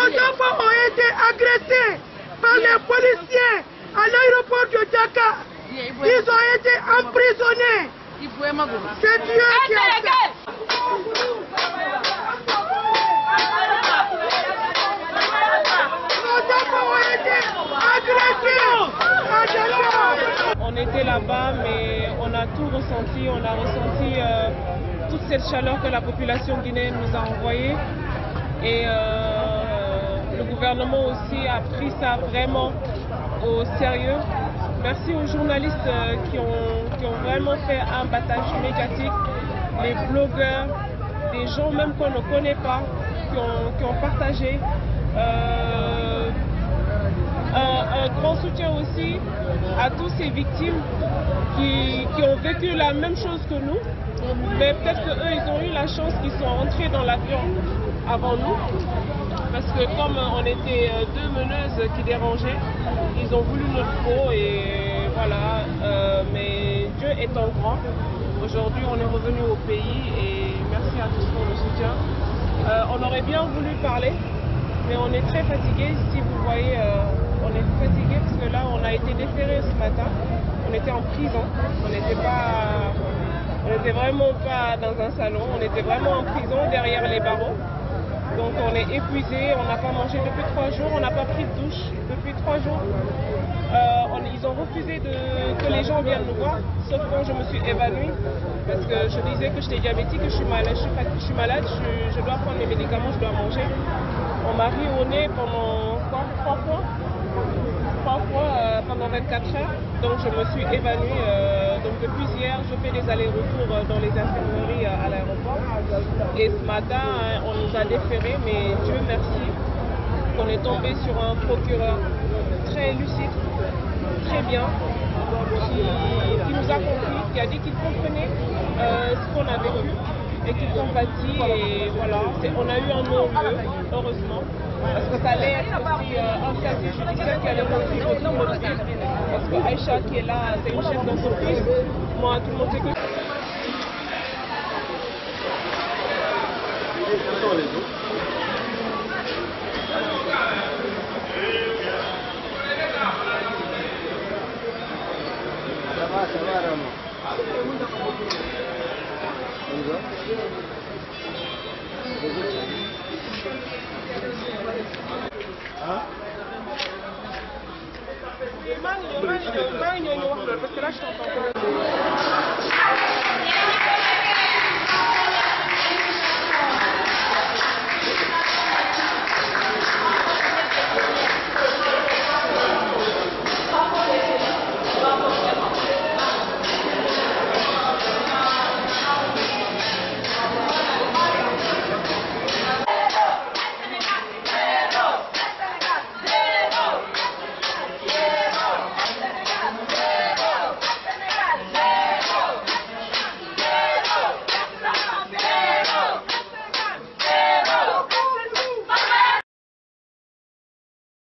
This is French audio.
enfants ont été agressés par les policiers à l'aéroport de Dakar. Ils ont été emprisonnés. C'est Dieu qui a fait. Nos enfants ont été agressés à Dakar. On était là-bas, mais on a tout ressenti. On a ressenti toute cette chaleur que la population guinéenne nous a envoyée. Et le gouvernement aussi a pris ça vraiment au sérieux. Merci aux journalistes qui ont vraiment fait un battage médiatique, les blogueurs, des gens même qu'on ne connaît pas, qui ont partagé. Un grand soutien aussi à tous ces victimes qui ont vécu la même chose que nous, mais peut-être qu'eux, ils ont eu la chance qu'ils sont entrés dans l'avion avant nous, parce que comme on était deux meneuses qui dérangeaient, ils ont voulu notre peau et voilà, mais Dieu étant grand, aujourd'hui on est revenu au pays et merci à tous pour le soutien. On aurait bien voulu parler, mais on est très fatigué. Si vous voyez, on est fatigué parce que là on a été déféré ce matin, on était en prison, on n'était vraiment pas dans un salon, on était vraiment en prison derrière les barreaux. Donc on est épuisé, on n'a pas mangé depuis 3 jours, on n'a pas pris de douche depuis 3 jours. Ils ont refusé que les gens viennent nous voir, sauf quand je me suis évanouie, parce que je disais que j'étais diabétique, que je suis malade, je dois prendre mes médicaments, je dois manger. On m'a ri au nez pendant 3 fois pendant 24 heures, donc je me suis évanouie. Donc depuis hier, je fais des allers-retours dans les infirmeries à l'aéroport. Et ce matin, on nous a déférés, mais Dieu merci qu'on est tombé sur un procureur très lucide, très bien, qui nous a compris, qui a dit qu'il comprenait ce qu'on a vécu et qu'il compatit. Et voilà, on a eu un non-lieu, heureusement. Parce que ça allait être aussi un casier judiciaire qui allait conduire au tout le monde. Parce que Aïcha qui est là, c'est une chef d'entreprise. Moi, tout le monde sait que... Ça va, Rama. Parce que là, je t'entends.